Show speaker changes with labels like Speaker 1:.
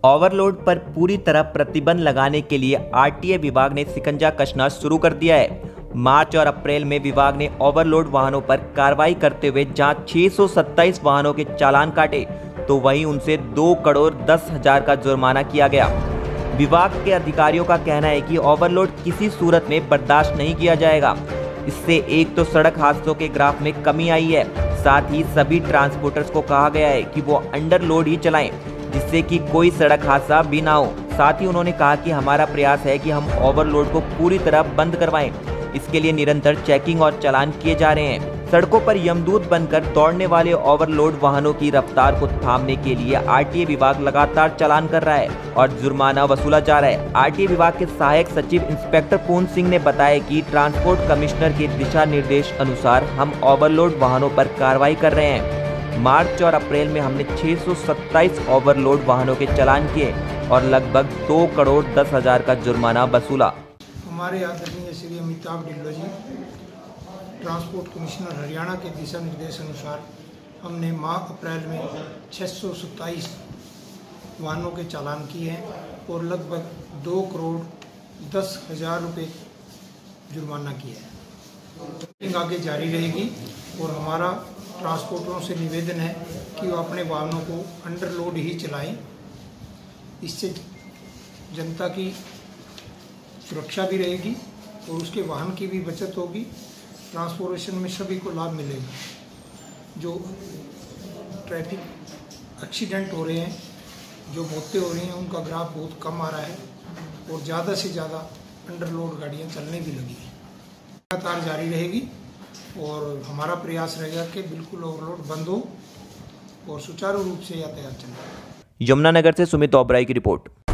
Speaker 1: Overload पर पूरी तरह प्रतिबंध लगाने के लिए आरटीए विभाग ने शिकंजा कसना शुरू कर दिया है। मार्च और अप्रैल में विभाग ने ओवरलोड वाहनों पर कार्रवाई करते हुए जहां 627 वाहनों के चालान काटे तो वहीं उनसे 2,10,00,000 का जुर्माना किया गया। विभाग के अधिकारियों का कहना है कि ओवरलोड किसी सूरत में बर्दाश्त नहीं किया जाएगा। इससे एक तो सड़क हादसों के ग्राफ में कमी आई है, साथ ही सभी ट्रांसपोर्टर्स को कहा गया है कि वो अंडरलोड ही चलाएं, जिससे कि कोई सड़क हादसा भी ना हो। साथ ही उन्होंने कहा कि हमारा प्रयास है कि हम ओवरलोड को पूरी तरह बंद करवाएं। इसके लिए निरंतर चेकिंग और चालान किए जा रहे हैं। सड़कों पर यमदूत बनकर दौड़ने वाले ओवरलोड वाहनों की रफ्तार को थामने के लिए आरटीए विभाग लगातार चालान कर रहा है और जुर्माना वसूला जा रहा है। आरटीए विभाग के सहायक सचिव इंस्पेक्टर पूर्ण सिंह ने बताया कि ट्रांसपोर्ट कमिश्नर के दिशा निर्देश अनुसार हम ओवरलोड वाहनों पर कार्रवाई कर रहे हैं। मार्च और अप्रैल में हमने 627 ओवरलोड वाहनों के चालान किए और लगभग 2,10,00,000 का जुर्माना वसूला।
Speaker 2: हमारे आदरणीय श्री अमिताभ ढिल्लों जी ट्रांसपोर्ट कमिश्नर हरियाणा के दिशा निर्देश अनुसार हमने माह अप्रैल में 627 वाहनों के चालान किए हैं और लगभग 2,10,00,000 रुपये जुर्माना किया है। आगे जारी रहेगी और हमारा ट्रांसपोर्टरों से निवेदन है कि वो अपने वाहनों को अंडरलोड ही चलाएं। इससे जनता की सुरक्षा भी रहेगी और उसके वाहन की भी बचत होगी। ट्रांसपोर्टेशन में सभी को लाभ मिलेगा। जो ट्रैफिक एक्सीडेंट हो रहे हैं, जो मौतें हो रही हैं, उनका ग्राफ बहुत कम आ रहा है और ज़्यादा से ज़्यादा अंडरलोड गाड़ियाँ चलने भी लगी हैं। लगातार जारी रहेगी और हमारा प्रयास रहेगा कि बिल्कुल ओवरलोड बंद हो और सुचारू रूप से यातायात चले।
Speaker 1: यमुनानगर से सुमित ओबराई की रिपोर्ट।